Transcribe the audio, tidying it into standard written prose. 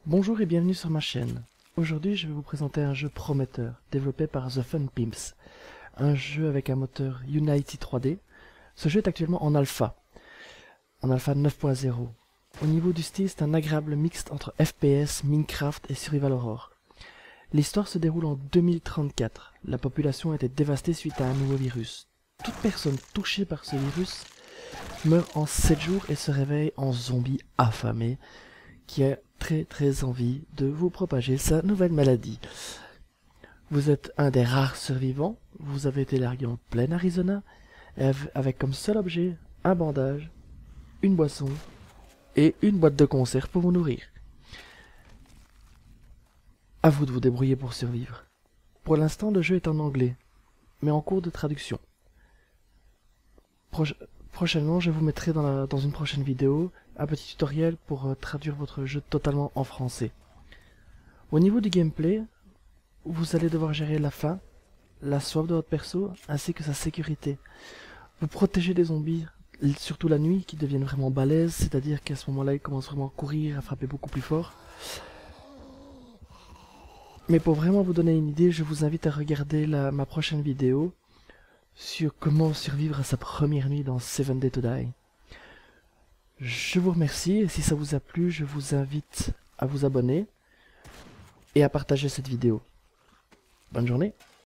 Bonjour et bienvenue sur ma chaîne. Aujourd'hui je vais vous présenter un jeu prometteur, développé par The Fun Pimps. Un jeu avec un moteur Unity 3D. Ce jeu est actuellement en alpha 9.0. Au niveau du style, c'est un agréable mixte entre FPS, Minecraft et Survival Horror. L'histoire se déroule en 2034. La population a été dévastée suite à un nouveau virus. Toute personne touchée par ce virus meurt en 7 jours et se réveille en zombie affamé qui a très envie de vous propager sa nouvelle maladie. Vous êtes un des rares survivants, vous avez été largué en plein Arizona avec comme seul objet un bandage, une boisson et une boîte de conserve pour vous nourrir. À vous de vous débrouiller pour survivre. Pour l'instant, le jeu est en anglais, mais en cours de traduction. Prochainement, je vous mettrai dans une prochaine vidéo un petit tutoriel pour traduire votre jeu totalement en français. Au niveau du gameplay, vous allez devoir gérer la faim, la soif de votre perso, ainsi que sa sécurité. Vous protégez des zombies, surtout la nuit, qui deviennent vraiment balèzes, c'est-à-dire qu'à ce moment-là, ils commencent vraiment à courir, à frapper beaucoup plus fort. Mais pour vraiment vous donner une idée, je vous invite à regarder ma prochaine vidéo sur comment survivre à sa première nuit dans 7 Days to Die. Je vous remercie et si ça vous a plu, je vous invite à vous abonner et à partager cette vidéo. Bonne journée!